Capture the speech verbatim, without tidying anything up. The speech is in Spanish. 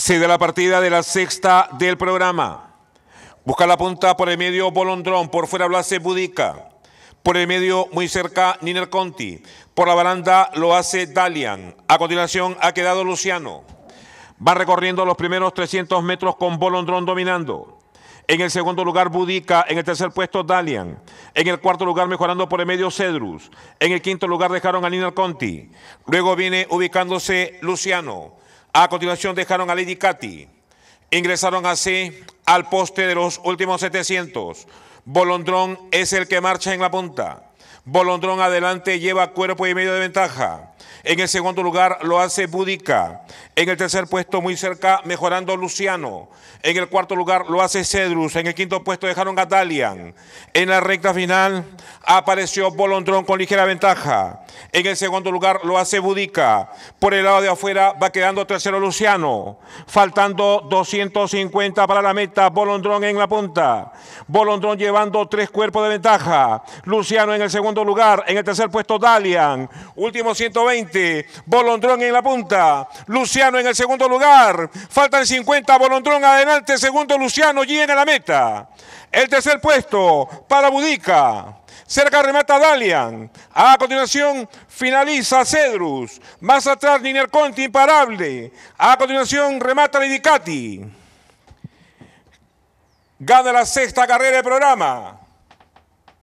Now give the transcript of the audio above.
Se da la partida de la sexta del programa. Busca la punta por el medio Bolondrón, por fuera Blase Budica. Por el medio, muy cerca, Niner Conti. Por la baranda lo hace Dalian. A continuación ha quedado Luciano. Va recorriendo los primeros trescientos metros con Bolondrón dominando. En el segundo lugar, Budica. En el tercer puesto, Dalian. En el cuarto lugar, mejorando por el medio, Cedrus. En el quinto lugar, dejaron a Niner Conti. Luego viene ubicándose Luciano. A continuación, dejaron a Lady Katy. Ingresaron así al poste de los últimos setecientos. Bolondrón es el que marcha en la punta. Bolondrón adelante lleva cuerpo y medio de ventaja. En el segundo lugar lo hace Budica. En el tercer puesto muy cerca mejorando Luciano. En el cuarto lugar lo hace Cedrus. En el quinto puesto dejaron a Dalian. En la recta final apareció Bolondrón con ligera ventaja. En el segundo lugar lo hace Budica. Por el lado de afuera va quedando tercero Luciano. Faltando doscientos cincuenta para la meta. Bolondrón en la punta. Bolondrón llevando tres cuerpos de ventaja. Luciano en el segundo lugar. En el tercer puesto Dalian. Último ciento veinte. Bolondrón en la punta. Luciano en el segundo lugar. Faltan cincuenta. Bolondrón adelante. Segundo Luciano. Llega a la meta. El tercer puesto para Budica. Cerca remata Dalian. A continuación finaliza Cedrus. Más atrás Niner Conti imparable. A continuación remata Lady Katy. Gana la sexta carrera del programa.